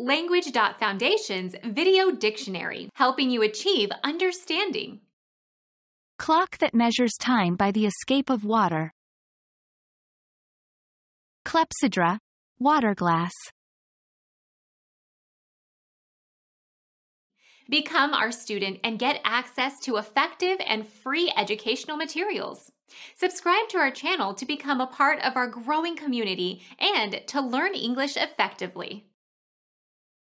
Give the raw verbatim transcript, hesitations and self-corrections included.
Language.Foundation's Video Dictionary, helping you achieve understanding. Clock that measures time by the escape of water. Clepsydra, water glass. Become our student and get access to effective and free educational materials. Subscribe to our channel to become a part of our growing community and to learn English effectively.